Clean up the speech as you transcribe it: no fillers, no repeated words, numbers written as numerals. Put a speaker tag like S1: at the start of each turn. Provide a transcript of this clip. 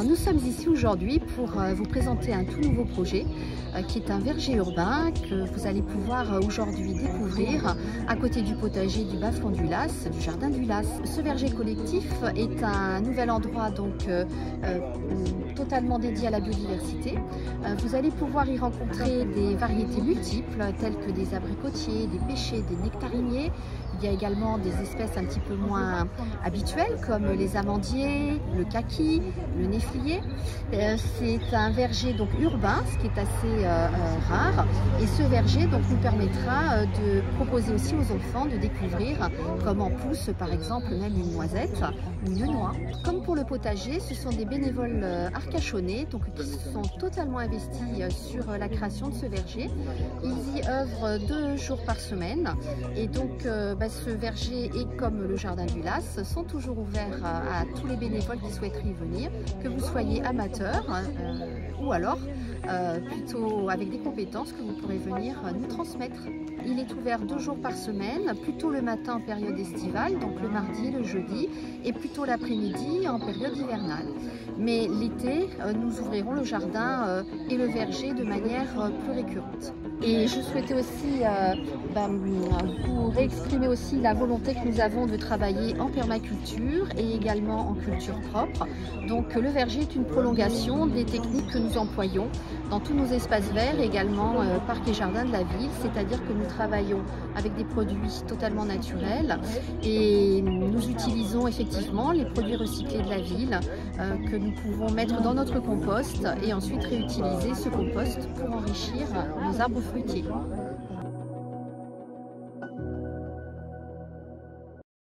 S1: Nous sommes ici aujourd'hui pour vous présenter un tout nouveau projet qui est un verger urbain que vous allez pouvoir aujourd'hui découvrir à côté du potager du Bas-Fond du Las, du jardin du Las. Ce verger collectif est un nouvel endroit totalement dédié à la biodiversité. Vous allez pouvoir y rencontrer des variétés multiples telles que des abricotiers, des pêchers, des nectariniers. Il y a également des espèces un petit peu moins habituelles comme les amandiers, le kaki, le néflier. C'est un verger donc urbain, ce qui est assez rare. Et ce verger donc nous permettra de proposer aussi aux enfants de découvrir comment pousse par exemple même une noisette ou une noix. Comme pour le potager, ce sont des bénévoles arcachonnais donc qui sont totalement investis sur la création de ce verger. Ils y œuvrent 2 jours par semaine et donc ce verger et comme le jardin du Las sont toujours ouverts à tous les bénévoles qui souhaiteraient y venir, que vous soyez amateur ou alors plutôt avec des compétences que vous pourrez venir nous transmettre. Il est ouvert 2 jours par semaine, plutôt le matin en période estivale, donc le mardi, le jeudi, et plutôt l'après-midi en période hivernale. Mais l'été, nous ouvrirons le jardin et le verger de manière plus récurrente. Et je souhaitais aussi vous réexprimer aussi la volonté que nous avons de travailler en permaculture et également en culture propre. Donc le verger est une prolongation des techniques que nous employons dans tous nos espaces verts et également parcs et jardins de la ville, c'est-à-dire que nous travaillons avec des produits totalement naturels et nous utilisons effectivement les produits recyclés de la ville que nous pouvons mettre dans notre compost et ensuite réutiliser ce compost pour enrichir nos arbres fruitiers.